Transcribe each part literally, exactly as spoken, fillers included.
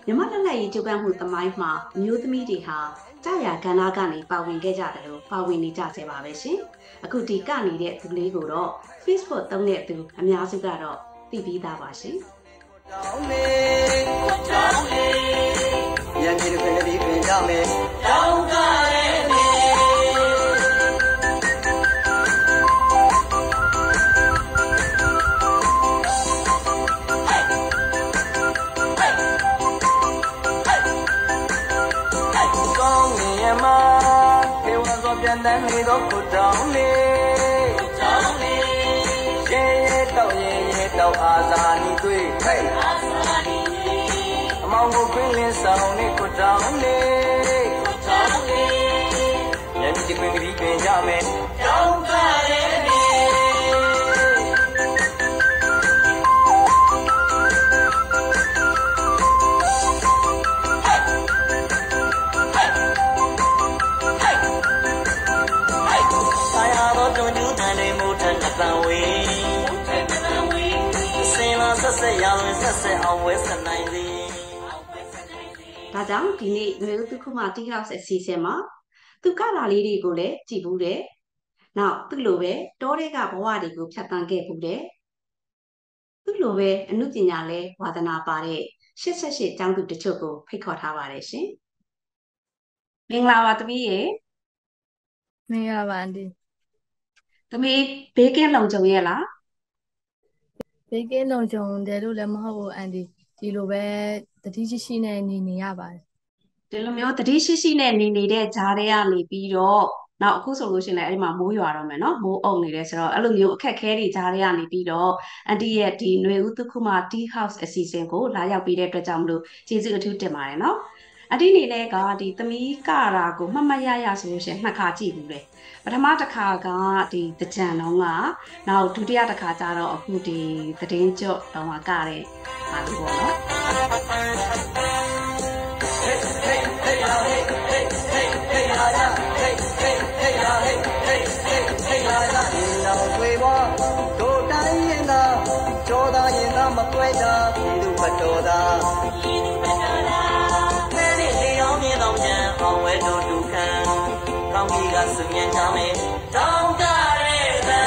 မြမလက်လက်ရေးကြိုးပမ်းမှုသမိုင်းမှာအမျိုးသမီးတွေဟာကြာရကဏ္ဍကနေပါဝင်ခဲ့ကြတယ်လို့ပါဝင်နေကြစေပါပဲရှင်အခုဒီကနေတဲ့သူလေးကိုတော့ Facebook သုံးတဲ့သူအများစုကတော့သိပြီးသားပါရှင်တောင်းလေတောင်းလေရန်ကြီးတွေပဲဒီပြင်ကြမယ်တောင်းကြရဲပြန်တန်းနေတော့ကိုတောင်းလေကိုတောင်းလေရဲရဲတောက်ရဲရဲတောက်အာသာနီတွေ့ဟဲ့အာသာနီအမောင်ကိုခွင်းလင်းဆောင်နေကိုတောင်းလေကိုတောင်းလေညနေဒီခွင်းကလေးပြင်ကြမယ်တောင်းကြရဲဆက်ရအောင်ဆက်ဆက်အောင်ဝဲစနိုင်လေဒါကြောင့်ဒီနေ့မျိုးသူခုမှတီးလောက်ဆက်စီစဉ်မှာသူကလာလေးတွေကိုလည်းကြည်ဘူးတယ်နောက်သူ့လိုပဲတောထဲကဘဝတွေကိုဖြတ်တန်းခဲ့ဘူးတယ်သူ့လိုပဲအမှုပညာလဲဝါသနာပါတဲ့ရှစ်ဆက်ရှစ်ကျောင်းသူတချို့ကိုဖိတ်ခေါ်ထားပါတယ်ရှင်မင်္ဂလာပါသမီးရေမင်္ဂလာပါအန်တီသမီးဘေးကင်းလုံခြုံရဲ့လားဘေးကင်းလုံခြုံတယ်လို့လည်းမဟုတ်ဘူးအန်တီဒီလိုပဲတတိရှိရှိနဲ့နေနေရပါတယ်ဒီလိုမျိုးတတိရှိရှိနဲ့နေနေတဲ့ဂျားတွေကနေပြီးတော့နောက်အခုဆိုလို့ရှိရင်လည်းအဲ့ဒီမှာမိုးရွာတော့မယ်နော်မိုးအုံနေတယ်ဆိုတော့အဲ့လိုမျိုးအခက်ခဲတွေဂျားတွေကနေပြီးတော့အန်တီရဲ့ဒီຫນွေဦးသုခုမ Tea House အစီအစဉ်ကိုလာရောက်ပြီးတဲ့အတွက်ကြောင့်မလို့ကျေးဇူးအထူးတင်ပါတယ်နော်အတီးနေနဲ့ကဒီသမီးကရာကိုမှတ်မှတ်ရရဆိုလို့ရှိရင်နှစ်ခါကြည့်ဘူးလေပထမတစ်ခါကဒီတကြံတော့ကနောက်ဒုတိယတစ်ခါကျတော့အခုဒီသတင်းကြော့တော့ကကတဲ့ဟာလို့ပေါ့နော်တို့တိုင်းရင်သာကြောသားရင်သာမတွေ့တာဒီလူမတော်တာဒီလူမတော်တာမဲနဲ့လေအောင်မြေတော်ညံအောင်ဝဲတို့ဒုက္ခကောင်းကြီးကစုမြင်ကြမယ်တောင်းကြရဲသံ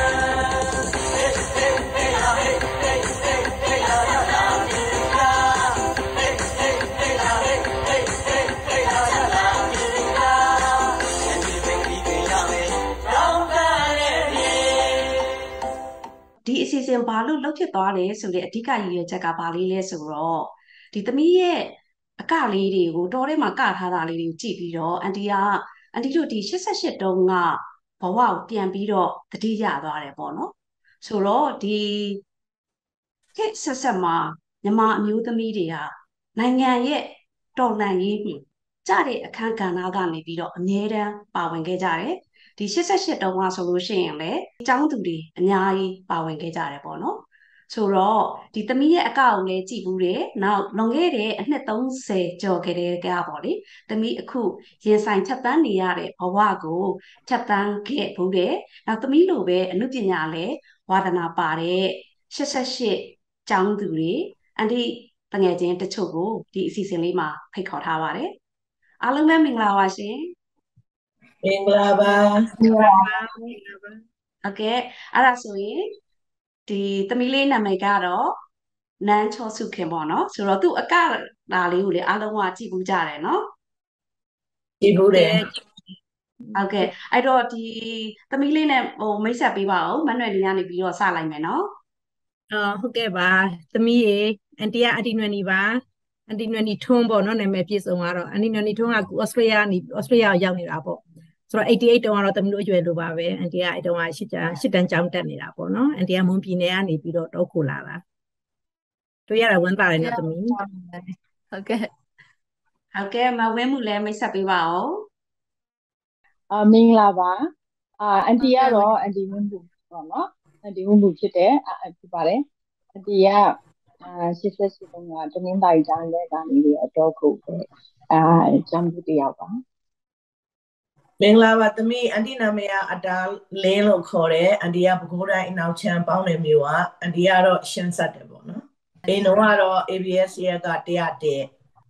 ဒီအစီအစဉ်ဘာလို့လှုပ်ဖြစ်သွားလဲဆိုတဲ့အဓိကရည်ရွယ်ချက်ကဘာလေးလဲဆိုတော့ဒီသမီးရဲ့အကလေးတွေကိုတော်ထဲမှာကထားတာလေးတွေကိုကြည့်ပြီးတော့အန်တီကအန်တီတို့ဒီရှစ်ဆက်ရှစ်တုန်းကဘဝကိုပြန်ပြီးတော့တတိယသွားတယ်ပေါ့နော်ဆိုတော့ဒီခေတ်ဆက်ဆက်မှာညီမအမျိုးသမီးတွေကနိုင်ငံရဲ့တော်လှန်ရေးပြီးကြတဲ့အခန်းကဏ္ဍကနေပြီးတော့အမြဲတမ်းပါဝင်ခဲ့ကြတယ်ဒီရှစ်ဆက်ရှစ်တုန်းကဆိုလို့ရှိရင်လည်းအကြောင်းသူတွေအများကြီးပါဝင်ခဲ့ကြတယ်ပေါ့နော်ဆိုတော့ဒီသမီးရဲ့အကောင့်ကိုလည်းကြည့်ဘူးတယ်နောက်လွန်ခဲ့တဲ့အနှစ်သုံးဆယ်ကျော်ခဲ့တဲ့ကပေါ့လေသမီးအခုရင်ဆိုင်ဖြတ်တန်းနေရတဲ့ဘဝကိုဖြတ်တန်းခဲ့ဘူးတယ်နောက်သမီးလိုပဲအမှုပညာလည်းဝါသနာပါတဲ့ရှစ်ဆက်ရှစ်ကျောင်းသူတွေအန်တီတငယ်ချင်းတချို့ကိုဒီအစီအစဉ်လေးမှာဖိတ်ခေါ်ထားပါတယ်အားလုံးပဲမင်္ဂလာပါရှင်မင်္ဂလာပါမင်္ဂလာပါโอเคအဲ့ဒါဆိုရင်ဒီသမီးလေးနာမည်ကတော့နန်းချောစုခင်ပေါ့နော်ဆိုတော့သူ့အကဒါလေးကိုလေအားလုံးကကြည့်ဘူးကြတယ်နော်ကြည့်ဘူးတယ်ဟုတ်ကဲ့အဲ့တော့ဒီသမီးလေးနဲ့ဟိုမိတ်ဆက်ပေးပါဦးမန်နွယ်လီကနေပြီးတော့စလိုက်မယ်နော်အော်ဟုတ်ကဲ့ပါသမီးရေအန်တီကအန်တီနွယ်နီပါအန်တီနွယ်နီထွန်းပေါ့နော်နာမည်ပြည့်စုံကတော့အန်တီနွယ်နီထွန်းကဩစတြေးလျနေဩစတြေးလျရောက်နေတာပေါ့ဆိုတော့eighty-eightတုန်းကတော့သမီးတို့အရွယ်လိုပါပဲအန်တီကအဲ့တုန်းကရှစ်တန်းရှစ်တန်းကျောင်းတက်နေတာပေါ့နော်အန်တီကမွန်ပြည်နယ်ကနေပြီးတော့တောခိုလာတာတွေ့ရတာဝမ်းသာတယ်နော်သမီးဟုတ်ကဲ့ဟုတ်ကဲ့မဝင်းမှုလည်းမိတ်ဆက်ပေးပါဦးအာမင်္ဂလာပါအာအန်တီကတော့အန်တီဝင်းမှုပေါ့နော်အန်တီဝင်းမှုဖြစ်တယ်အဖြစ်ပါတယ်အန်တီကအာရှစ်ဆက်ရှစ်တုန်းကတနင်္သာရီကျောင်းလဲကနေပြီးအတော်ခုပဲအာကျောင်းသူတယောက်ပါမင်္ဂလာပါသမီးအန်တီနာမည်ကအတားလင်းလို့ခေါ်တယ်အန်တီကပဲခူးတိုင်းအနောက်ချမ်းပေါင်းနယ်မျိုးကအန်တီကတော့ရှင်းဆက်တယ်ပေါ့နော်အိမ်တော်ကတော့ A B S ရဲ့ကတရားတဲ့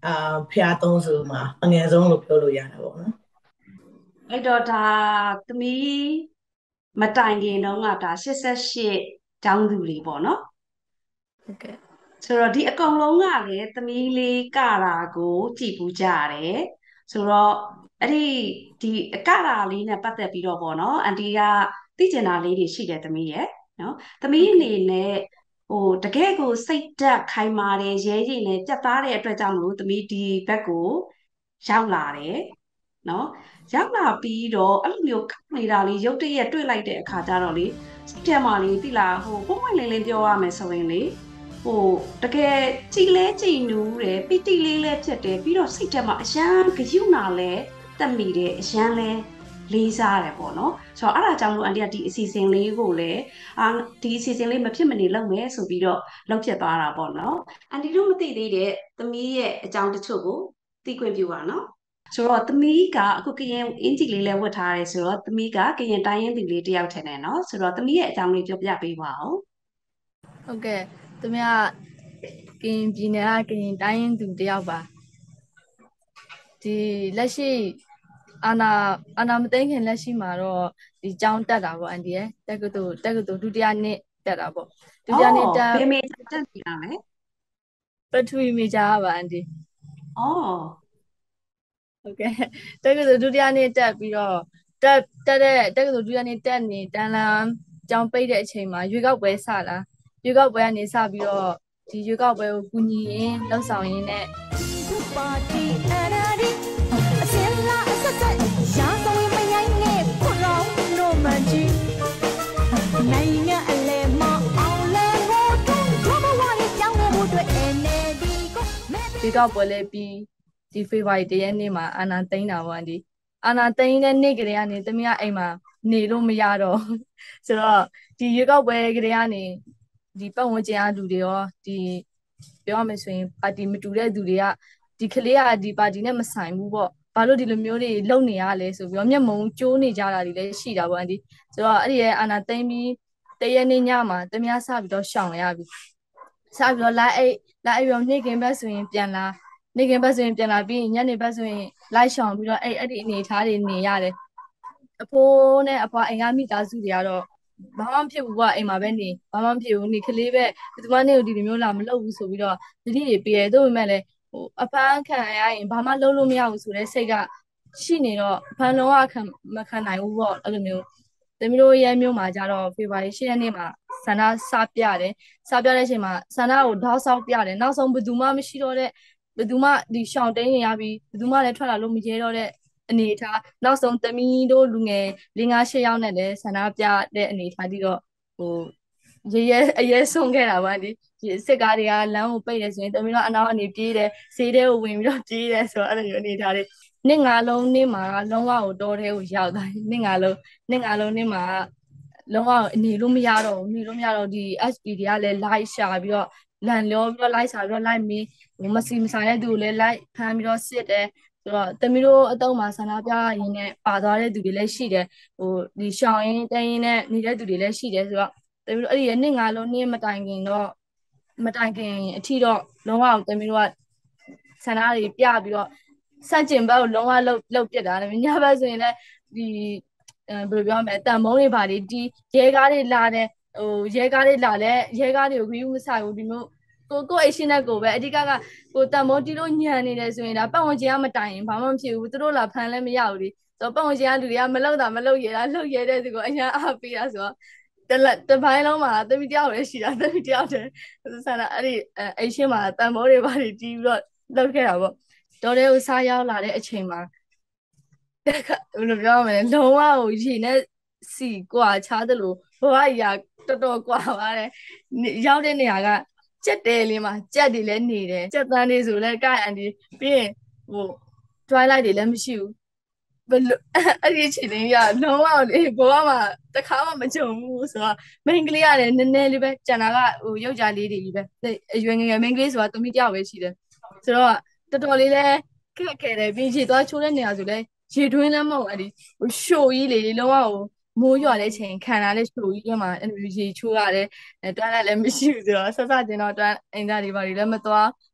အာဖျားသုံးစုမှာအငယ်ဆုံးလို့ပြောလို့ရတယ်ပေါ့နော်အဲ့တော့ဒါသမီးမတိုင်ခင်တော့ကဒါရှစ်ဆက်ရှစ်ကျောင်းသူတွေပေါ့နော်ဟုတ်ကဲ့ဆိုတော့ဒီအကောင်လုံးကလည်းသမီးလေးကတာကိုကြည်ပူကြရတယ်ဆိုတော့အဲ့ဒီဒီအကတာလေးနဲ့ပတ်သက်ပြီးတော့ပေါ့နော်အန်တီကသိကျင်တာလေးတွေရှိတယ်သမီးရဲ့နော်သမီးအနေနဲ့ဟိုတကယ်ကိုစိတ်ဓာတ်ခိုင်မာတယ်ရဲရည်နဲ့ပြတ်သားတဲ့အတွက်ကြောင့်မလို့သမီးဒီဘက်ကိုရောက်လာတယ်နော်ရောက်လာပြီးတော့အဲ့လိုမျိုးခောက်နေတာလေးရုတ်တရက်တွေ့လိုက်တဲ့အခါကျတော့လေစိတ်ထဲမှာလေးတိလာဟိုပုံမှန်လေးလေးပြောရမယ်ဆိုရင်လေဟိုတကယ်ကြည်လဲကြည်နူးတယ်ပီတိလေးလဲဖြစ်တယ်ပြီးတော့စိတ်ထဲမှာအရန်ဂယုနာလဲတက်မိတယ်အရန်လဲလေးစားတယ်ပေါ့နော်ဆိုတော့အဲ့ဒါကြောင့်လို့အန်တီကဒီအစီအစဉ်လေးကိုလည်းအာဒီအစီအစဉ်လေးမဖြစ်မနေလုပ်မယ်ဆိုပြီးတော့လုပ်ဖြစ်သွားတာပေါ့နော်အန်တီတို့မသိသေးတဲ့သမီးရဲ့အကြောင်းတချို့ကိုသိခွင့်ပြုပါနော်ဆိုတော့သမီးကအခုကရင်အင်ဂျီလေးလည်းဝတ်ထားတယ်ဆိုတော့သမီးကကရင်တိုင်းရင်းသူလေးတယောက်ထင်တယ်နော်ဆိုတော့သမီးရဲ့အကြောင်းလေးပြောပြပေးပါဦးဟုတ်ကဲ့သမီးကကရင်ပြည်နယ်ကကရင်တိုင်းရင်းသူတယောက်ပါဒီလက်ရှိအာနာအာနာမသိခင်လက်ရှိမှာတော့ဒီကျောင်းတက်တာပေါ့အန်ဒီရဲ့တက္ကသိုလ်တက္ကသိုလ်ဒုတိယနှစ်တက်တာပေါ့ဒုတိယနှစ်တက်ဖေမေတက်နေတာလေပထဝီမေဂျာပါအန်ဒီအော်ဟုတ်ကဲ့တက္ကသိုလ်ဒုတိယနှစ်တက်ပြီးတော့တက်တက်တဲ့တက္ကသိုလ်ဒုတိယနှစ်တက်နေတန်လန်ကျောင်းပိတ်တဲ့အချိန်မှာရွေးကောက်ပွဲစလာရွေးကောက်ပွဲကနေစပြီးတော့ဒီရွေးကောက်ပွဲကိုကူညီရင်းလှုပ်ဆောင်ရင်းနဲ့ပါတီအရာဒီအစင်လာအဆက်ဆက်ရာဇဝင်မရိုင်းနဲ့ခွလောင်းနိုမန်ကြီးနိုင်ငံအလဲမအောင်လဲဖို့တုံးဘဝရဲ့ကြောင်းဖို့အတွက် အန် အယ် ဒီ ကိုရွေးကောက်ပွဲလဲပြီးဒီဖေဖော်ဝါရီတရက်နေ့မှာအာနာသိန်းတာပေါ့ဒီအာနာသိန်းတဲ့နေ့ကလေးကနေတမီးကအိမ်မှာနေလို့မရတော့ဆိုတော့ဒီရွေးကောက်ပွဲကလေးကနေဒီပတ်ဝန်းကျင်အားလူတွေရောဒီပြောရမယ်ဆိုရင်ပါတီမတူတဲ့သူတွေကဒီကလေးကဒီပါတီနဲ့မဆိုင်ဘူးပေါ့ဘာလို့ဒီလိုမျိုးတွေလုံနေရလဲဆိုပြီးတော့မျက်မုံကျိုးနေကြတာတွေလည်းရှိတာပေါ့ဒီဆိုတော့အဲ့ဒီရဲ့အာနာသိန်းပြီးတရက်နေ့ညမှာတမီးကစပြီးတော့ရှောင်ရပြီစပြီးတော့လာအိတ်လာအိတ်ရောနေ့ကင်းဘက်ဆိုရင်ပြန်လာနေကင်းဘက်ဆိုရင်ပြန်လာပြီးညနေဘက်ဆိုရင်လိုက်ရှောင်ပြီးတော့အဲ့အဲ့ဒီအနေထားတွေနေရတယ်အဖိုးနဲ့အဖွားအိမ်ကမိသားစုတွေကတော့ဘာမှမဖြစ်ဘူးကွာအိမ်မှာပဲနေဘာမှမဖြစ်ဘူးနေကလေးပဲဒီမနေ့ကိုဒီလိုမျိုးလာမလုပ်ဘူးဆိုပြီးတော့တတိတွေပေးရတော့ပေမဲ့လည်းဟိုအဖမ်းခံရရင်ဘာမှလုပ်လို့မရဘူးဆိုတဲ့စိတ်ကရှိနေတော့ဖမ်းလုံးဝခံမခံနိုင်ဘူးပေါ့အဲ့လိုမျိုးသမီးတို့ရဲမျိုးမှာကြတော့ဖေဖော်ဝါရီရှစ်ရက်နေ့မှာဆန္ဒစပြတယ်စပြတဲ့အချိန်မှာဆန္ဒကိုတောက်ဆောက်ပြတယ်နောက်ဆုံးဘယ်သူမှမရှိတော့တဲ့ဘယ်သူမှဒီရှောင်းတိန်နေရပြီးဘယ်သူမှလည်းထွက်လာလို့မရဲတော့တဲ့အနေထားနောက်ဆုံးသမီးတို့လူငယ်လေးငါးရှစ်ယောက်နဲ့လည်းဆန္ဒပြတဲ့အနေထားပြီးတော့ဟိုရေရဲအရဲဆုံးခဲ့တာပါဒီစစ်ကားတွေကလမ်းကိုပိတ်တယ်ဆိုရင်သမီးတို့အနောက်အနေပြေးတယ်ဈေးထဲကိုဝင်ပြီးတော့ပြေးတယ်ဆိုတော့အဲ့လိုအနေထားတွေနှစ်ငါလုံးနေ့မှာလုံးဝကိုတောထဲကိုရောက်သွားတယ်နှစ်ငါလုံးနှစ်ငါလုံးနေ့မှာလုံးဝအနေလို့မရတော့ဘူးနေလို့မရတော့ဒီ เอส พี တွေကလည်း live ရှာပြီးတော့လန်လောပြီးတော့ live ရှာပြီးတော့ live မီမစီမဆိုင်တဲ့သူကိုလည်း live ဖမ်းပြီးတော့စစ်တယ်ဆိုတော့တမီးတို့အတုံးမှာဆန္ဒပြရင်းနဲ့ပါသွားတဲ့သူတွေလည်းရှိတယ်ဟိုဒီရှောင်းရင်းတင်းရင်းနဲ့နေတဲ့သူတွေလည်းရှိတယ်ဆိုတော့တမီးတို့အဲ့ဒီနှစ်ငါလုံးနေ့မတိုင်ခင်တော့မတိုင်ခင်အထီတော့လုံးဝတမီးတို့ကဆန္ဒတွေပြပြီးတော့စန့်ကျင်ဘက်ကိုလုံးဝလှုပ်လှုပ်ပြစ်တာညဘက်ဆိုရင်လည်းဒီဘယ်လိုပြောမလဲတန်မုံတွေပါလေဒီရဲကားတွေလာတယ်ဟိုရဲကားတွေလာလဲရဲကားတွေကိုခရီးမဆိုင်ဘူးဒီမျိုးကိုကိုအိတ်ရှင်နဲ့ကိုပဲအဓိကကကိုတန်မုံတီလို့ညံနေတယ်ဆိုရင်ဒါပတ်ဝန်းကျင်ကမတိုင်ရင်ဘာမှမဖြစ်ဘူးသူတို့လာဖမ်းလည်းမရဘူးလေဆိုတော့ပတ်ဝန်းကျင်ကလူတွေကမလှုပ်တာမလှုပ်ရတာလှုပ်ရတဲ့သူကိုအရင်အားပေးတာဆိုတော့တလက်တပိုင်းလုံးမှာတမီတယောက်လည်းရှိတာတမီတယောက်တည်းဆန္ဒအဲ့ဒီအိတ်ရှင်မှာတန်မိုးတွေပါတီးပြီးတော့လှုပ်ခဲ့တာပေါ့တော်တဲ့ကိုစားရောက်လာတဲ့အချိန်မှာဘယ်လိုပြောမလဲလုံးဝကိုရေနဲ့စီကွာချားတယ်လို့ဘဝကြီးကတော်တော်ကွာပါတယ်ရောက်တဲ့နေရာကကြက်တဲလေးမှာကြက်တွေလည်းနေတယ်ကြက်တန်းလေးဆိုလည်းကိုက်အန်ဒီပြီးရင်ဟို twilight တွေလည်းမရှိဘူးဘယ်လိုအဲ့ဒီအချိန်လေးကလုံးဝလေဘဝမှာတခါမှမကြုံဘူးဆိုတော့မိန်းကလေးကလည်းနည်းနည်းလေးပဲကျန်တာကဟိုယောက်ျားလေးတွေကြီးပဲအရွယ်ငယ်ငယ်မိန်းကလေးဆိုတာတမီးတယောက်ပဲရှိတယ်ဆိုတော့တော်တော်လေးလည်းခက်ခဲတယ်ပြီးရေသွားချိုးတဲ့နေရာဆိုလည်းရေတွင်းလည်းမဟုတ်အဲ့ဒီဟိုရှို့ကြီးလေလုံးဝဟိုမိုးရွာတဲ့ချိန်ခံရတဲ့ရှို့ကြီးထဲမှာအဲ့လိုရေချိုးရတယ်တွန်းလည်းလည်းမရှိဘူးဆိုတော့ဆက်စတင်တော့တွန်းအိမ်သားတွေဘာတွေလည်းမသွား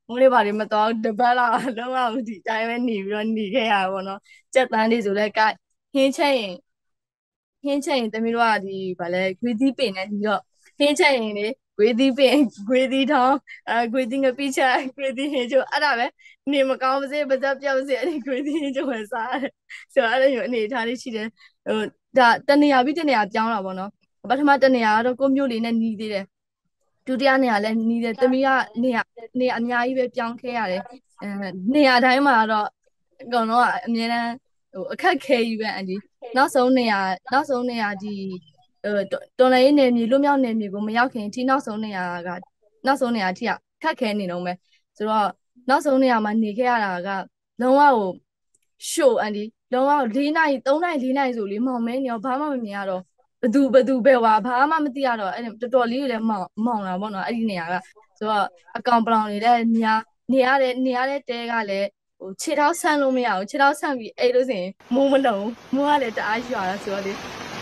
မိုးလေးပါလေးမတော်တပတ်လောက်လုံးဝဒီတိုင်းပဲနေပြီးတော့နေခဲ့ရပါဘောနော်ကြက်တန်းလေးဆိုလဲကဟင်းချက်ရင်ဟင်းချက်ရင်တမီးတို့ကဒီဗာလဲခွေးသီးပင်နဲ့ပြီးတော့ဟင်းချက်ရင်လေခွေးသီးပင်ခွေးသီးထောင်းအဲခွေးသီးငပိချက်ခွေးသီးဟင်းချိုအဲ့ဒါပဲနေမကောင်းပါစေပါဇက်ပြောက်စေအဲ့ဒီခွေးသီးဟင်းချိုပဲစားတယ်ဆိုတော့အဲ့လိုအနေထားလေးရှိတယ်ဟိုဒါတနေရာပြီးတနေရာပြောင်းတာပေါ့နော်ပထမတနေရာကတော့ကိုမျိုးလေးနဲ့နီးသေးတယ်ဒုတိယနေရာလည်းနီးတယ်တမီးကနေရာနေရာအများကြီးပဲပြောင်းခဲ့ရတယ်အဲနေရာတိုင်းမှာတော့အကောင်တော့အများတန်းဟိုအခက်ခဲကြီးပဲအန်ဒီနောက်ဆုံးနေရာနောက်ဆုံးနေရာဒီဟိုတော်လည်းရေးနယ်မြေလွတ်မြောက်နယ်မြေကိုမရောက်ခင်ဒီနောက်ဆုံးနေရာကနောက်ဆုံးနေရာထိကခက်ခဲနေတော့မယ်ဆိုတော့နောက်ဆုံးနေရာမှာနေခဲ့ရတာကလုံးဝဟိုရှို့အန်ဒီလုံးဝ၄နာရီ၃နာရီ၄နာရီဆိုလေမောင်မဲနေရောဘာမှမမြင်ရတော့ဘသူဘသူပဲဝါဘာမှမသိရတော့အဲ့တော်တော်လေးလည်းမောင်မောင်လာပေါ့နော်အဲ့ဒီနေရာကဆိုတော့အကောင်ပလောင်တွေလည်းညာနေရတဲ့နေရတဲ့တဲကလည်းဟိုခြေထောက်ဆန့်လို့မရဘူးခြေထောက်ဆန့်ပြီးအဲ့လို့ဆိုရင်မိုးမလုံးမိုးကလည်းတအားရွာတာဆိုတော့လေ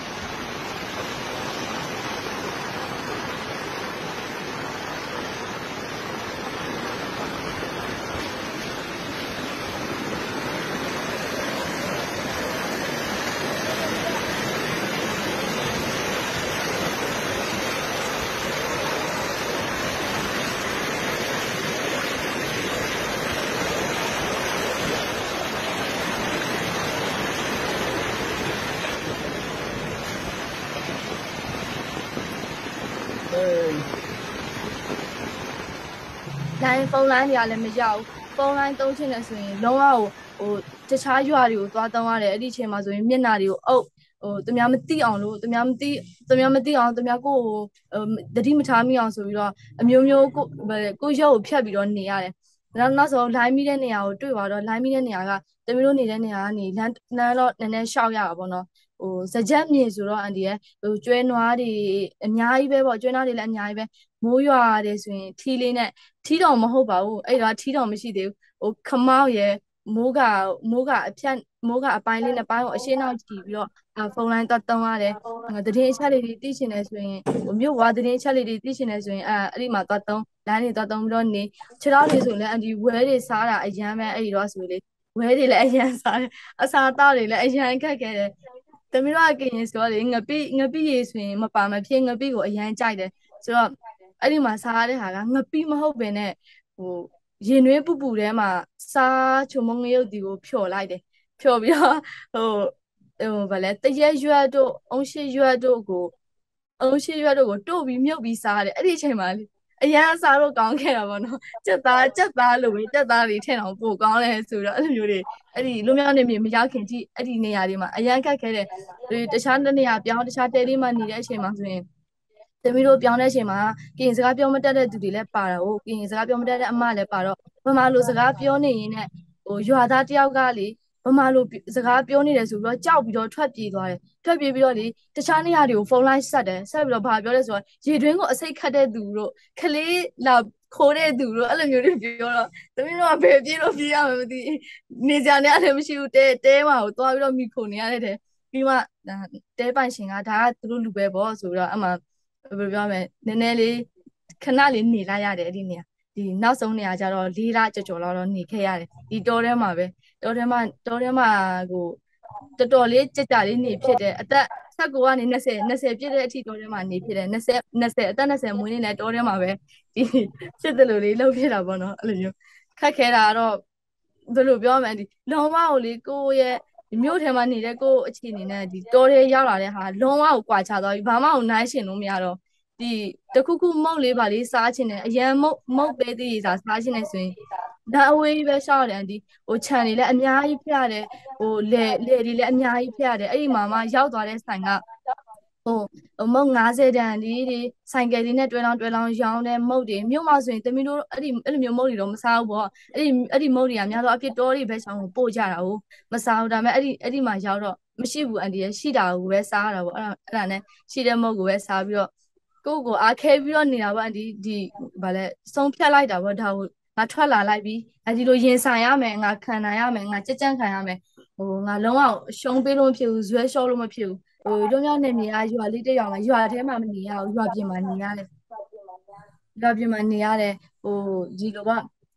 လိုင်းဖုန်းလိုင်းတွေကလည်းမရောက်ဖုန်းလိုင်းသုံးချင်တယ်ဆိုရင်လုံးဝဟိုတခြားရွာတွေကိုသွားသုံးရတယ်အဲ့ဒီအချိန်မှာဆိုရင်မျက်နှာတွေကိုအုပ်ဟိုသူများမသိအောင်လို့သူများမသိသူများမသိအောင်သူများကိုဟိုတတိမထားမိအောင်ဆိုပြီးတော့အမျိုးမျိုးကိုကိုရုပ်ကိုဖြတ်ပြီးတော့နေရတယ်နောက်နောက်ဆုံးလိုင်းမိတဲ့နေရာကိုတွေ့သွားတော့လိုင်းမိတဲ့နေရာကတမီးတို့နေတဲ့နေရာကနေလမ်းလမ်းတော့နည်းနည်းရှောက်ရတာပေါ့နော်ဟိုစကြက်မြေဆိုတော့အန်ဒီရဲ့ဟိုကျွဲနွားတွေအများကြီးပဲပေါ့ကျွဲနွားတွေလည်းအများကြီးပဲမိုးရွာတယ်ဆိုရင်ထီးလေးနဲ့ထီးတော်မဟုတ်ပါဘူးအဲ့တော့ထီးတော်မရှိသေးဘူးဟိုခမောက်ရဲ့မိုးကမိုးကအဖြတ်မိုးကအပိုင်းလေးနဲ့ပိုင်းကိုအရှင်းနောက်ကြည့်ပြီးတော့ဖုန်းလိုင်းတော့တုံးရတယ်တည်င်းအချက်လေးတွေသိချင်တယ်ဆိုရင်ဟိုမြို့ဝါတည်င်းအချက်လေးတွေသိချင်တယ်ဆိုရင်အဲအဲ့ဒီမှာတော့တုံးလိုင်းတွေတော့တုံးပြီးတော့နေခြေထောက်တွေဆိုလည်းအဒီဝဲတွေစားတာအရန်ပဲအဲ့ဒီတော့ဆိုလေဝဲတွေလည်းအရန်စားတယ်အစာသားတွေလည်းအရန်ခက်ခဲတယ်တမီးတို့ကရင်ဆိုတော့လေငပိငပိရေဆိုရင်မပါမဖြစ်ငပိကိုအရန်ကြိုက်တယ်ဆိုတော့အဲ့ဒီမှာစားရတဲ့ဟာကငပိမဟုတ်ပင်နဲ့ဟိုရင်နှွေးပူပူထဲမှာစားချုံမုံငရုတ်ဒီကိုဖြော်လိုက်တယ်ဖြော်ပြီးတော့ဟိုဟိုဗာလဲတရက်ရွက်တို့အုံးရှိရွက်တို့ကိုအုံးရှိရွက်တို့ကိုတို့ပြီးမြုပ်ပြီးစားတယ်အဲ့ဒီအချိန်မှာလေအရန်စားလို့ကောင်းခဲ့တာပေါ့နော်ကြက်သားကြက်သားလိုပဲကြက်သားတွေထည့်အောင်ပို့ကောင်းတယ်ဆိုတော့အဲ့လိုမျိုးတွေအဲ့ဒီလူမျိုးနေမြေမရောက်ခင်ထိအဲ့ဒီနေရာတွေမှာအရန်ခက်ခဲတယ်ဒီတခြားနေရာပြောင်းတခြားတဲလေးမှာနေတဲ့အချိန်မှာဆိုရင်တမီးတို့ပြောင်းတဲ့အချိန်မှာကရင်စကားပြောမတတ်တဲ့သူတွေလည်းပါတာဟုတ်ကရင်စကားပြောမတတ်တဲ့အမလည်းပါတော့ဗမာလိုစကားပြောနေရင်နဲ့ဟိုရွာသားတယောက်ကလေဗမာလိုစကားပြောနေတယ်ဆိုပြီးတော့ကြောက်ပြီးတော့ထွက်ပြေးသွားတယ်ထွက်ပြေးပြီးတော့လေတခြားနေရာတွေကိုဖုန်းလိုင်းဆက်တယ်ဆက်ပြီးတော့ဘာပြောလဲဆိုတော့ရေတွင်းကိုအစိတ်ခတ်တဲ့သူတို့ခလေးလာခိုးတဲ့သူတို့အဲ့လိုမျိုးတွေပြောတော့တမီးတို့ကဘယ်ပြေးလို့ပြေးရမှာမသိနေကြနေရတယ်မရှိဘူးတဲတဲမှာကိုသွားပြီးတော့မိခိုနေရတဲ့ပြီးမှတဲပိုင်ရှင်ကဒါကသူတို့လူပဲပေါ့ဆိုတော့အမှဘယ်လိုပြောမလဲနည်းနည်းလေးခဏလေးနေလိုက်ရတယ်အဲ့ဒီနေရာဒီနောက်ဆုံးနေရာကျတော့လေးလကြော်ကြော်လောက်တော့နေခဲ့ရတယ်ဒီတောထဲမှာပဲတောထဲမှာတောထဲမှာကိုတော်တော်လေးကြကြလေးနေဖြစ်တယ်အသက်ဆက်ကိုကနေ20 20ပြည့်တဲ့အထိတောထဲမှာနေဖြစ်တယ်20 20အသက်20မွေးနေတဲ့တောထဲမှာပဲဒီဖြစ်တယ်လို့လေးလှုပ်ဖြစ်တာပေါ့နော်အဲ့လိုမျိုးခက်ခဲတာကတော့ဘယ်လိုပြောမလဲဒီလုံးဝကိုလေကိုရဲ့မြို့ထဲမှာနေတဲ့ကိုအခြေအနေနဲ့ဒီတောထဲရောက်လာတဲ့ဟာလုံးဝကိုကွာခြားသွားပြီဘာမှကိုနိုင်ရှင်လို့မရတော့ဒီတခုခုမုတ်လေးပါလေးစားချင်တယ်အရန်မုတ်မုတ်ပဲသေးစားစားချင်တယ်ဆိုရင်ဒါအဝေးပဲရှောက်တယ်ဒီဟိုခြံတွေလည်းအများကြီးဖျတယ်ဟိုလေလေတွေလည်းအများကြီးဖျတယ်အဲ့ဒီမှာမှရောက်သွားတဲ့ဆိုင်ကဟိုမုတ်50တန်လေးတွေဆိုင်ကယ်လေးနဲ့တွဲလောင်းတွဲလောင်းရောင်းတဲ့မုတ်တွေမြို့မှာဆိုရင်တမီးတို့အဲ့ဒီအဲ့လိုမျိုးမုတ်တွေတော့မစားဘူးပေါ့အဲ့ဒီအဲ့ဒီမုတ်တွေကများတော့အဖြစ်တော်တွေပဲဆောင်ကိုပို့ကြတာဟုတ်မစားဘူးဒါပေမဲ့အဲ့ဒီအဲ့ဒီမှာရောက်တော့မရှိဘူးအန်တီရဲ့ရှိတာကိုပဲစားရတာပေါ့အဲ့ဒါအဲ့ဒါနဲ့ရှိတဲ့မုတ်ကိုပဲစားပြီးတော့ကိုကိုအားခဲပြီးတော့နေတာပေါ့အန်တီဒီဗာလဲဆုံးဖြတ်လိုက်တာပေါ့ဒါကိုငါထွက်လာလိုက်ပြီးအဲဒီလိုရင်ဆိုင်ရမယ်ငါခံနိုင်ရမယ်ငါကြက်ကြက်ခံရမယ်ဟိုငါလုံးဝရှုံးပေးလို့မဖြစ်ဘူးဇွဲလျှော့လို့မဖြစ်ဘူးဟိုတို့မြောက်နေမြေကရွာလေးတစ်ယောက်မှာရွာထဲမှာမနေရဘူးရွာပြင်မှာနေရတယ်ရွာပြင်မှာနေရတယ်ဟိုဒီလိုက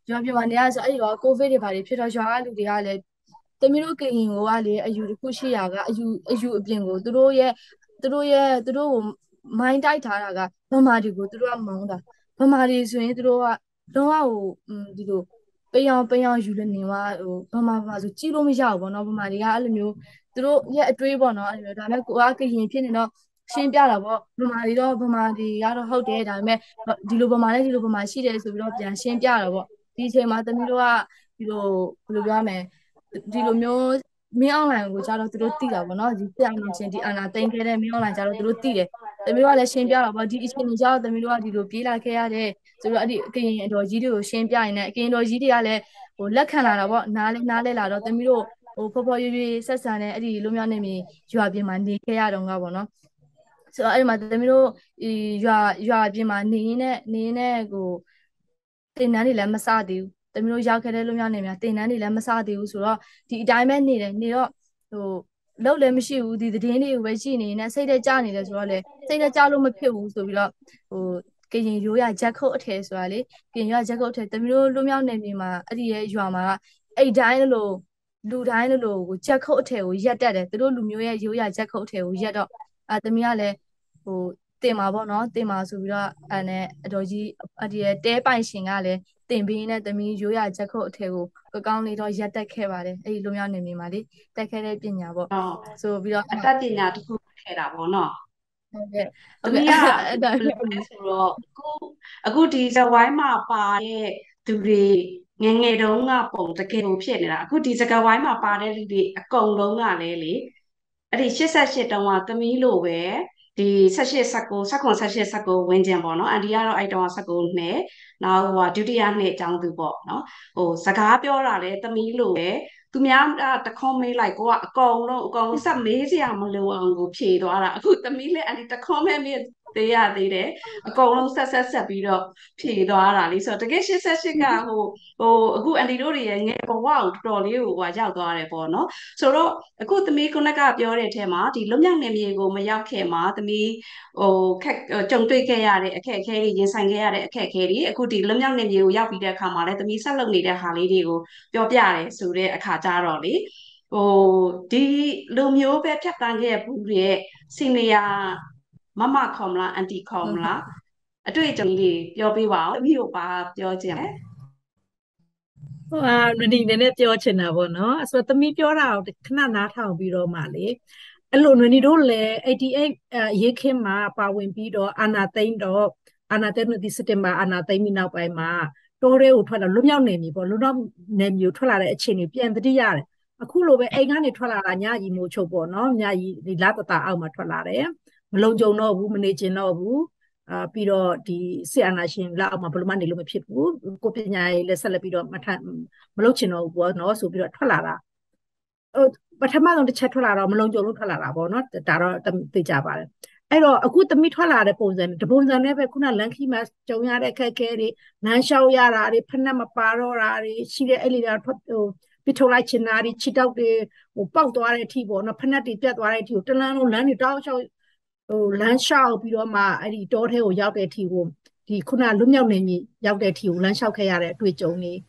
ရွာပြင်မှာနေရဆိုအဲ့ဒီတော့ကိုဗစ်တွေဘာတွေဖြစ်တော့ရွာကလူတွေကလည်းတမီးတို့ကရင်ကိုကလေအယူတစ်ခုရှိရကအယူအယူအပြင်ကိုသူတို့ရဲ့သူတို့ရဲ့သူတို့ကိုမိုင်းတိုက်ထားတာကဗမာတွေကိုသူတို့ကမောင်းတာဗမာတွေဆိုရင်သူတို့ကလုံးဝဟိုဒီလိုပိယောင်ပိယောင်ယူလို့နေမှာဟိုဗမာဗမာဆိုကြည့်လို့မရဘူးပေါ့နော်ဗမာတွေကအဲ့လိုမျိုးသူတို့ရဲ့အတွေးပေါ့နော်အဲ့လိုဒါပေမဲ့ကိုကကရင်ဖြစ်နေတော့ရှင်းပြတာပေါ့ဗမာတွေတော့ဗမာတွေကတော့ဟုတ်တယ်ဒါပေမဲ့ဒီလိုဗမာနဲ့ဒီလိုဗမာရှိတယ်ဆိုပြီးတော့ပြန်ရှင်းပြတာပေါ့ဒီအချိန်မှာတမီးတို့ကဒီလိုဘယ်လိုပြောရမလဲဒီလိုမျိုးမင်းအွန်လိုင်းကိုကြတော့သူတို့သိတာပေါ့နော်ဒီပြအောင်ချင်းဒီအာနာသိမ်းခဲ့တဲ့မင်းအွန်လိုင်းကြတော့သူတို့သိတယ်တမီးတို့ကလည်းရှင်းပြတာပေါ့ဒီအချိန်ကြီးကြတော့တမီးတို့ကဒီလိုပြေးလာခဲ့ရတဲ့ဆိုတော့အဲ့ဒီအကရင်အတော်ကြီးတွေကိုရှင်းပြရင်လည်းအကရင်တော်ကြီးတွေကလည်းဟိုလက်ခံလာတာပေါ့နားလဲနားလဲလာတော့တမီးတို့ဟိုဖော်ဖော်ရွရွဆက်ဆံတဲ့အဲ့ဒီလူမျိုးနေမြေရွာပြင်မှာနေခဲ့ရတော့ကပေါ့နော်ဆိုတော့အဲ့ဒီမှာတမီးတို့ရွာရွာပြင်မှာနေရင်းနဲ့နေရင်းနဲ့ကိုတင်တန်းတွေလည်းမစသေးဘူးတမီးတို့ရောက်ခဲ့တဲ့လူမျိုးနေများတင်တန်းတွေလည်းမစသေးဘူးဆိုတော့ဒီအတိုင်းပဲနေတယ်နေတော့ဟိုလောက်လည်းမရှိဘူးဒီသတင်းတွေကိုပဲရှိနေနေစိတ်ထဲကြနေတယ်ဆိုတော့လေစိတ်ထဲကြလို့မဖြစ်ဘူးဆိုပြီးတော့ဟိုကရင်ရိုးရဂျက်ခုတ်အထည်ဆိုတာလေကရင်ရိုးရဂျက်ခုတ်အထည်တမီးတို့လူမျိုးနေမြေမှာအဲ့ဒီရဲ့ရွာမှာအဲ့တိုင်းလို့လူတိုင်းလို့ကိုဂျက်ခုတ်အထည်ကိုရက်တက်တယ်သူတို့လူမျိုးရဲ့ရိုးရဂျက်ခုတ်အထည်ကိုရက်တော့အဲတမီးကလည်းဟိုတင်มาပေါ့နော်တင်มาဆိုပြီးတော့အဲနဲ့အတော်ကြီးအဲ့ဒီတဲပိုင်ရှင်ကလည်းတင်ပေးနဲ့တမီးရိုးရချက်ခုတ်အထည်ကိုကကောင်းလေးတော့ရက်တက်ခဲ့ပါတယ်အဲ့ဒီလူမျိုးနေမြေမှာလေတက်ခဲ့တဲ့ပညာပေါ့ဆိုပြီးတော့အတတ်ပညာတစ်ခုခဲ့တာပေါ့နော်ဟုတ်ကဲ့တမီးကဘယ်လိုလဲဆိုတော့အခုအခုဒီဇဝိုင်းမှာပါတဲ့သူတွေငငယ်တုန်းကပုံတကယ်ကိုဖြစ်နေတာအခုဒီစကားဝိုင်းမှာပါတဲ့လူတွေအကုန်လုံးကလည်းလေအဲ့ဒီရှစ်ဆယ့်ရှစ်တုန်းကတမီးလိုပဲဒီ၁၈ ၁၉ ၁၇ ၁၈ ၁၉ဝင်းကျင်ပေါ့နော်အန်တီကတော့အဲ့တုန်းက၁၉နှစ်နောက်ဟိုဒုတိယနှစ်အကြောင်းသူပေါ့နော်ဟိုစကားပြောတာလဲတမီးလိုပဲသူများတခွန်းမေးလိုက်ကိုကအကောင်လုံးအကောင်ဆက်မေးစရာမလိုအောင်ကိုဖြေသွားတာအခုတမီးလည်းအန်တီတခွန်းမဲမေးသေးရသေးတယ်အကောင်လုံးဆက်ဆက်ဆက်ပြီးတော့ဖြေသွားတာလေဆိုတော့တကယ်ရှစ်ဆယ့်ရှစ်ကဟိုဟိုအခုအန်တီတို့တွေရဲ့ငယ်ဘဝကိုတော်တော်လေးကိုဟိုရောက်သွားတယ်ပေါ့နော်ဆိုတော့အခုသမီးခုနကပြောတဲ့အထက်မှာဒီလွတ်မြောက်နေမြေကိုမရောက်ခင်မှာသမီးဟိုခက်ကြုံတွေ့ခဲ့ရတဲ့အခက်အခဲတွေရင်ဆိုင်ခဲ့ရတဲ့အခက်အခဲတွေအခုဒီလွတ်မြောက်နေမြေကိုရောက်ပြီးတဲ့အခါမှာလည်းသမီးဆက်လုပ်နေတဲ့ဟာလေးတွေကိုပြောပြတယ်ဆိုတဲ့အခါကြတော့လေဟိုဒီလူမျိုးပဲဖြတ်တန်းခဲ့ဘူးတဲ့စီနီယာမမခေါ်မလားအန်တီခေါ်မလားအတွေ့အကြုံလေးပြောပြပါအောင်သမီးတို့ပါပြောကြတယ်ဟိုအာနဒီနည်းနည်းပြောချင်တာပေါ့နော်အဲ့ဆိုသမီးပြောတာကိုခဏနားထောင်ပြီးတော့မှလေအဲ့လိုနဒီတို့လည်းeighty-eightရေးခင်းမှာပါဝင်ပြီးတော့အာနာသိန်းတော့အာနာသိန်းဒီစက်တင်ဘာအာနာသိန်းပြီးနောက်ပိုင်းမှာတိုးရဲကိုထွက်လာလွတ်မြောက်နေပြီပေါ့လွတ်မြောက်နေမျိုးထွက်လာတဲ့အချိန်တွေပြန်တတိရတယ်အခုလိုပဲအိမ်ကနေထွက်လာတာညကြီးမိုးချုပ်ပေါ့နော်ညကြီးဒီလတတအောက်မှာထွက်လာတယ်မလုံခြုံတော့ဘူးမနေချင်တော့ဘူးအာပြီးတော့ဒီဆီအာနာရှင်လောက်အောင်မှာဘယ်လိုမှနေလို့မဖြစ်ဘူးကိုပညာရေးလည်းဆက်လက်ပြီးတော့မထမလုပ်ချင်တော့ဘူးပေါ့နော်ဆိုပြီးတော့ထွက်လာတာဟိုပထမဆုံးတစ်ချက်ထွက်လာတော့မလုံခြုံလို့ထွက်လာတာပေါ့နော်ဒါတော့သိကြပါတယ်အဲ့တော့အခုသမီးထွက်လာတဲ့ပုံစံတပုံစံနဲ့ပဲခုနလန်ခီမှာကြုံရတဲ့အခက်အခဲတွေလမ်းလျှောက်ရတာတွေဖက်နဲ့မပါတော့တာတွေရှိတဲ့အဲ့ဒီတော့ဟိုပြထုတ်လိုက်ချင်တာတွေချီတောက်တွေဟိုပေါက်သွားတဲ့အထိပေါ့နော်ဖက်နဲ့တွေပြတ်သွားတဲ့အထိကိုတလန်းလုံးလမ်းတွေတောက်လျှောက်ဟိုလမ်းလျှောက်ပြီးတော့မှအဲ့ဒီတောထဲကိုရောက်တဲ့အထိကိုဒီခုနလွတ်မြောက်နေကြီးရောက်တဲ့အထိကိုလမ်းလျှောက်ခဲ့ရတဲ့အတွေ့အကြုံတွေ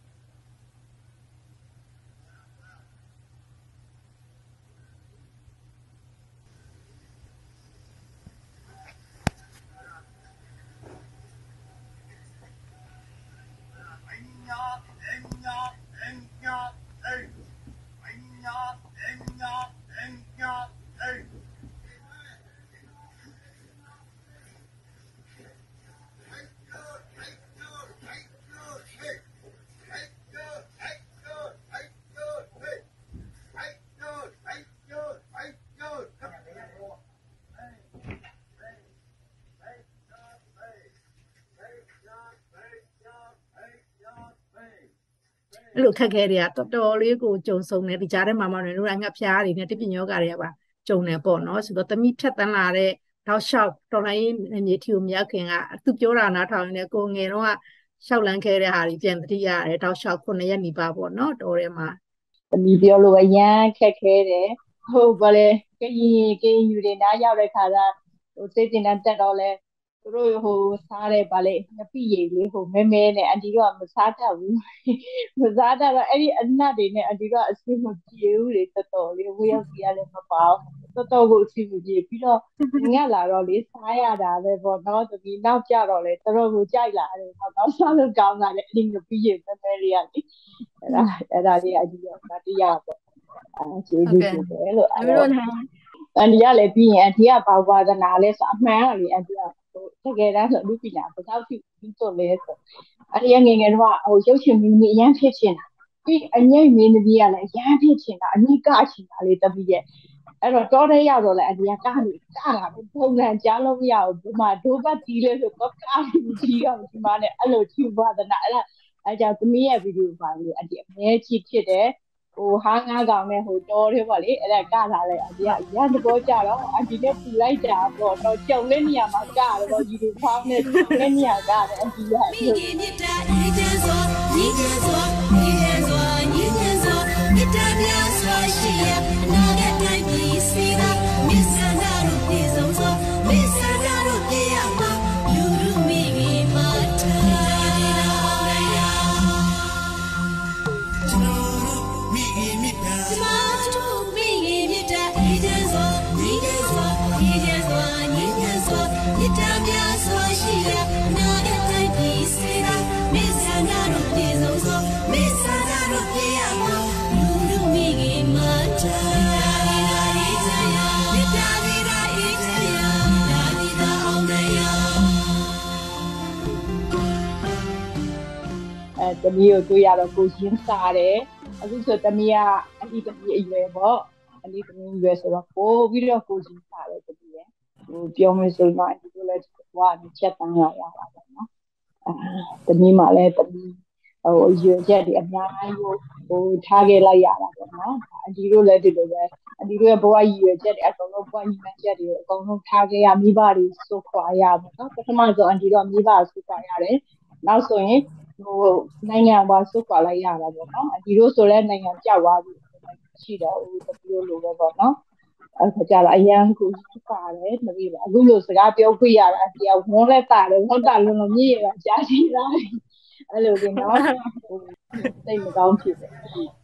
အဲ့လိုခက်ခဲတွေကတော်တော်လေးကိုကြုံဆုံနေဒီကြားထဲမှာမှလည်းတို့ကငှက်ဖျားတွေနဲ့တပညောကတွေကပါကြုံနေပေါ့နော်ဆိုတော့သမီးဖြတ်တန်းလာတဲ့တောက်လျှောက်တော်လိုင်းမြေထီကိုမရောက်ခင်ကသူပြောတာနားထောင်နေကိုငယ်တော့ကရှောက်လန်းခဲ့တဲ့ဟာတွေပြန်တတိရတယ်တောက်လျှောက်ခုနှစ်ရက်နေပါပေါ့နော်တော်ထဲမှာသမီးပြောလို့အရန်ခက်ခဲတယ်ဟုတ်ပါလေကရင်ကရင်ယူတွေနားရောက်တဲ့ခါကဟိုစိတ်တင်တန်းတက်တော့လဲသူတို့ဟိုစားတယ်ဗာလေငပိရည်လေးဟိုမဲမဲနဲ့အန်တီတို့ကမစားတတ်ဘူးမစားတတ်တော့အဲ့ဒီအနတ်တွေနဲ့အန်တီတို့ကအဆင်မပြေဘူးလေတော်တော်လေးဝေရောက်ကြီးရတယ်မပေါ့တော်တော်ကိုအဆင်မပြေပြီးတော့ငက်လာတော့လေစားရတာပဲပေါ့နော်တတိနောက်ကြတော့လေတော်တော်ကိုကြိုက်လာတယ်ပေါ့နော်စားလို့ကောင်းတာလေအဲ့ဒီငပိရည်မဲမဲလေးကလေအဲ့ဒါအဲ့ဒါလေးအကြီးတော့မတရားပေါ့အဲကျေးဇူးတင်တယ်လို့အဲ့တော့အန်တီကလည်းပြီးရင်အန်တီကဘာဝါဒနာလဲဆိုအမှန်ကလေအန်တီကတကယ်တမ်းဆိုလူပညာဘယ်တော့ဖြစ်ပြီးတော့လဲဆိုအဲ့ဒီငယ်ငယ်တော့ဟိုရုပ်ရှင်မင်းကြီးအရန်ဖြစ်ချင်တာပြီးအငိမ့်မင်းကြီးကလည်းအရန်ဖြစ်ချင်တာအနိကချင်တာလေတပည့်ရဲ့အဲ့တော့တောထဲရောက်တော့လေအန်တီကကားလို့ကားတာပုံစံကြားလို့မရဘူးဒီမှာဒိုးပတ်တီးလဲဆိုတော့ကားကြီးအောင်ဒီမှာနဲ့အဲ့လိုချူပါဒနာအဲ့ဒါအဲ့ကြောင့်သမီးရဲ့ဗီဒီယိုပါလို့အန်တီအမဲချစ်ဖြစ်တယ်ဟိုဟာငါးကောင်နဲ့ဟိုတော်သေးပါလေအဲ့ဒါကလာလဲအန်တီကရတဘောကြတော့အန်တီနဲ့ပူလိုက်တာပေါ့တော့ကြုံတဲ့နေရာမှာကတယ်ပေါ့ဒီလိုဖောင်းနဲ့တဲ့နေရာကတယ်အန်တီကအဲ့လိုမြစ်တာအေးတဲ့ဆိုညီတဲ့ဆိုညီတဲ့ဆိုညီတဲ့ဆိုမြစ်တာများဆိုရှိရနားတဲ့တိုင်းပြီးစီတာမစ္စနာတို့ပြေဆုံးဆိုမစ္စနာတို့ပြေရမှာလူလူမိကြီးမထားအဲတမီးကိုတွေ့ရတော့ကိုရှင်းစားတယ်အခုဆိုတမီးကအလီတမီးအရွယ်ပေါ့အလီတမီးအရွယ်ဆိုတော့ပို့ပြီးတော့ကိုရှင်းစားတယ်တမီးရဲ့ဟိုပြောမယ်ဆိုတော့အဒီလိုလဲဟိုကချက်တန်းရရတာပေါ့နော်အဲတမီးမှလည်းတမီးဟိုရွယ်ချက်တွေအများကြီးကိုဟိုထားခဲ့လိုက်ရတာပေါ့နော်အဒီလိုလည်းဒီလိုပဲအဒီလိုရဲ့ဘဝရွယ်ချက်တွေအကုန်လုံးဘဝညီမချက်တွေအကုန်လုံးထားခဲ့ရမိဘတွေစုခွာရပေါ့နော်ပထမဆုံးအဒီတော့မိဘစုခွာရတယ်နောက်ဆိုရင်ဟိုနိုင်ငံဘာစုခွာလိုက်ရတာပေါ့နော်ဒီလိုဆိုလဲနိုင်ငံကြောက်သွားပြီရှိတော့ဟိုတပီလိုပဲပေါ့နော်အဲ့ဒါကြတော့အရန်ကိုကြီးပါတယ်တပီအခုလိုစကားပြောခွင့်ရတာတရားဝန်းလက်တာတယ်ဝန်းတာလုံးလုံးမြည်ရတာကြားရှိလားအဲ့လိုလေးနော်ဟိုစိတ်မကောင်းဖြစ်တယ်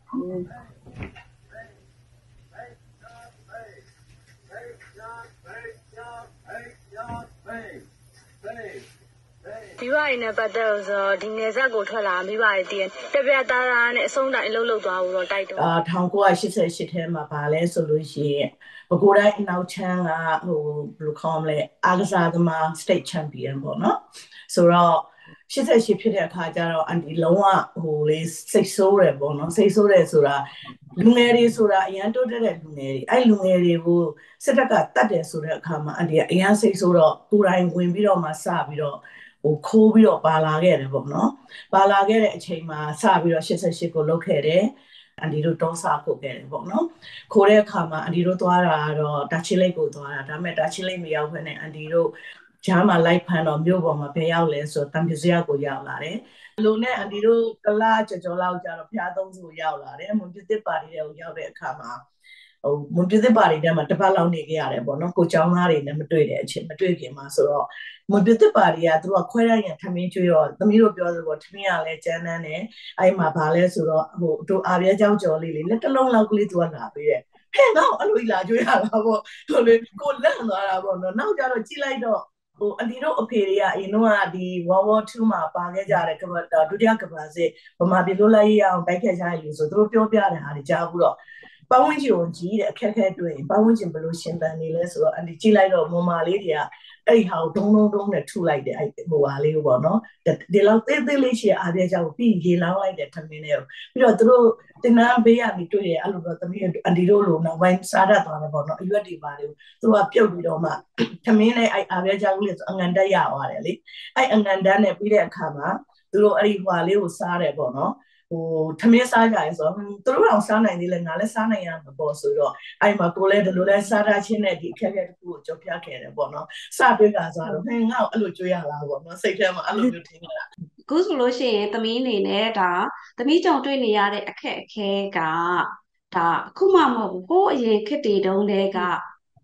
မိဘတွေနဲ့ပတ်သက်လို့ဆိုတော့ဒီနယ်စပ်ကိုထွက်လာမိဘတွေတည်တပြက်သားသားနဲ့အဆုံးတိုင်အလုပ်လုပ်သွားဖို့တော့တိုက်တော့အာ၁၉၈၈ထဲမှာဗာလဲဆိုလို့ရှိရင်ပဲခူးတိုင်းအနောက်ချမ်းကဟိုဘယ်လိုခေါ်မလဲအားကစားသမား state champion ပေါ့နော်ဆိုတော့၈၈ဖြစ်တဲ့အခါကျတော့အန်တီလုံးဝဟိုလေးစိတ်ဆိုးတယ်ပေါ့နော်စိတ်ဆိုးတယ်ဆိုတာလူငယ်တွေဆိုတာအရန်တိုးတက်တဲ့လူငယ်တွေအဲ့လူငယ်တွေကိုစစ်တပ်ကတတ်တယ်ဆိုတဲ့အခါမှာအန်တီကအရန်စိတ်ဆိုးတော့ကိုယ်တိုင်ဝင်ပြီးတော့မှစပြီးတော့ဟိုခိုးပြီးတော့ပါလာခဲ့တယ်ပေါ့နော်ပါလာခဲ့တဲ့အချိန်မှာစပြီးတော့၈၈ကိုလုတ်ခဲ့တယ်အန်တီတို့တောစားကိုခဲ့တယ်ပေါ့နော်ခိုးတဲ့အခါမှာအန်တီတို့သွားတာကတော့တာချီလိတ်ကိုသွားတာဒါပေမဲ့တာချီလိတ်မရောက်ဘဲနဲ့အန်တီတို့ဂျားမှာလိုက်ဖမ်းတော့မြို့ပေါ်မှာဘယ်ရောက်လဲဆိုတော့တံပြူစရကိုရောက်လာတယ်လူနဲ့အန်တီတို့ကလာကြော်ကြော်လောက်ကြတော့ဖျားသုံးစုရောက်လာတယ်မွန်ပြစ်တစ်ပါတီတွေကိုရောက်တဲ့အခါမှာဟိုမွန်ပြစ်တစ်ပါတီထဲမှာတစ်ပတ်လောက်နေခဲ့ရတယ်ပေါ့နော်ကိုကျောင်းသားတွေနဲ့မတွေ့တဲ့အချိန်မတွေ့ခင်မှာဆိုတော့မွန်ပြစ်တစ်ပါတီကသူကခွဲရရင်ထမင်းကျွေးတော့သမီးတို့ပြောသလိုထမင်းကလည်းကျန်းတန်းတယ်အဲ့မှာဗာလဲဆိုတော့ဟိုတို့အာပြဲကြောက်ကြော်လေးလေးလက်တစ်လုံးလောက်ကလေးသူကလာပြီးရဲ့ဟဲ့တော့အဲ့လိုလာကျွေးရတာပေါ့ဟိုလေကိုလန့်သွားတာပေါ့နော်နောက်ကြတော့ကြည့်လိုက်တော့ဟိုအန်တီတို့အဖေတွေကအရင်တော့ဒီ World War Two မှာပါခဲ့ကြတဲ့ကမ္ဘာဒုတိယကမ္ဘာစစ်ဗမာပြည်လွတ်လပ်ရေးအောင်တိုက်ခဲ့ကြရည်ဆိုသူတို့ပြောပြတဲ့ဟာတွေကြားဘူးတော့ပတ်ဝန်းကျင်ကိုကြီးတဲ့အခက်အခဲတွေ့ရင်ပတ်ဝန်းကျင်ဘယ်လိုရှင်သန်နေလဲဆိုတော့အန်တီကြည့်လိုက်တော့မွန်မာလေးတွေကအဲ့ဒီဟာကိုဒုံဒုံဒုံနဲ့ထုလိုက်တယ်အဲ့ဟိုဟာလေးကိုပေါ့နော်ဒီလောက်သေးသေးလေးရှိအားပြကြောက်ပြီးရေလောင်းလိုက်တဲ့ထမင်းတွေကိုပြီးတော့သူတို့တင်နာဘေးကနေတွေ့ရအဲ့လိုတော့သမီးအန်တီတို့လိုနောက်ပိုင်းစားတတ်သွားတယ်ပေါ့နော်အရွက်တွေပါတယ်သူကပြုတ်ပြီးတော့မှထမင်းနဲ့အဲ့အားပြကြောက်လေးဆိုအငန်တက်ရသွားတယ်လေအဲ့အငန်တက်နဲ့ပြီးတဲ့အခါမှာသူတို့အဲ့ဒီဟွာလေးကိုစားတယ်ပေါ့နော်ဟိုထမင်းစားကြရဲဆိုတော့သူတို့တော့စားနိုင်သေးလဲငါလည်းစားနိုင်ရမှာပေါ့ဆိုတော့အဲ့မှာကိုလည်းဒီလိုလဲစားတာချင်းနဲ့ဒီအခက်အခဲတစ်ခုကိုကြော်ပြခဲ့တယ်ပေါ့နော်စတွေ့ကဆိုတော့ဟင်းငါ့ကိုအဲ့လိုကြွေးရလားပေါ့နော်စိတ်ထဲမှာအဲ့လိုမျိုးထင်နေတာအခုဆိုလို့ရှိရင်သမီးအနေနဲ့ဒါသမီးကြုံတွေ့နေရတဲ့အခက်အခဲကဒါအခုမှမဟုတ်ဘူးဟိုးအရင်ခေတ်တွေတုန်းတည်းက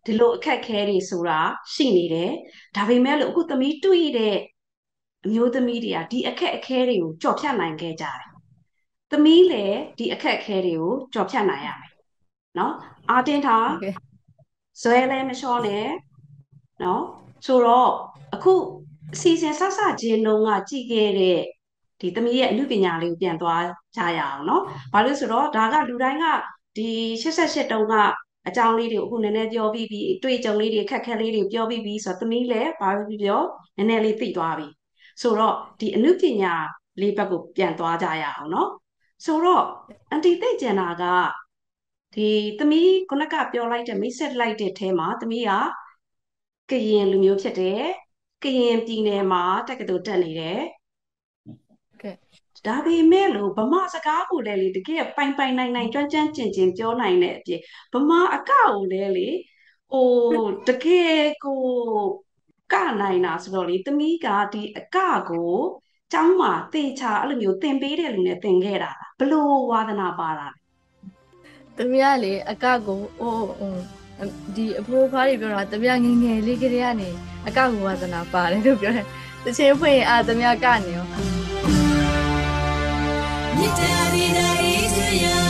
ဒီလိုအခက်ခဲတွေဆိုတာရှိနေတယ်ဒါပေမဲ့လို့အခုသမီးတွေ့တဲ့အမျိုးသမီးတွေကဒီအခက်အခဲတွေကိုကြော်ဖြတ်နိုင်ခဲ့ကြတယ်သမီးလည်းဒီအခက်အခဲတွေကိုကြော်ဖြတ်နိုင်ရမယ်နော်အာတင်ထားဇွဲလည်းမလျှော့နဲ့နော်ဆိုတော့အခုအစီအစဉ်ဆဆချင်းလုံးကကြည့်ခဲ့တဲ့ဒီသမီးရဲ့အမှုပညာလေးကိုပြန်သွားကြရအောင်နော်ဘာလို့ဆိုတော့ဒါကလူတိုင်းကဒီရှစ်ဆယ့်ရှစ်တုန်းကအကြောင်းလေးတွေအခုနည်းနည်းပြောပြီးပြီးအတွေ့အကြုံလေးတွေအခက်အခဲလေးတွေပြောပြီးပြီးဆိုတော့သမီးလည်းဘာလို့ပြောနည်းနည်းလေးသိသွားပြီဆိုတော့ဒီအမှုပညာလေးဘက်ကိုပြန်သွားကြရအောင်နော်ဆိုတော့အန်တီသိကျင်တာကဒီသမီးခုနကပြောလိုက်တဲ့မိတ်ဆက်လိုက်တဲ့ထဲမှာသမီးကကရင်လူမျိုးဖြစ်တယ်ကရင်ပြည်နယ်မှာတက္ကသိုလ်တက်နေတယ်ဒါပေမဲ့လို့ဗမာစကားကိုလည်းလေတကယ်ပိုင်ပိုင်နိုင်နိုင်ကြွမ်းကြမ်းကျင်ကျင်ပြောနိုင်တဲ့အပြင်ဗမာအကကိုလည်းလေဟိုတကယ်ကိုကနိုင်တာဆိုတော့လေသမီးကဒီအကကိုကျောင်းမှာတေချာအဲ့လိုမျိုးသင်ပေးတဲ့လူနဲ့သင်ခဲ့တာဘလို့ဝါသနာပါတာသမီးကလေအကကိုအိုးဒီအဖိုးဖွားတွေပြောတာသမီးငယ်ငယ်လေးကလေးကနေအကကိုဝါသနာပါတယ်လို့ပြောတယ်တချင်းဖွင့်ရင်အာသမီးကနေရောမြစ်တာရီဒါအေးစရာ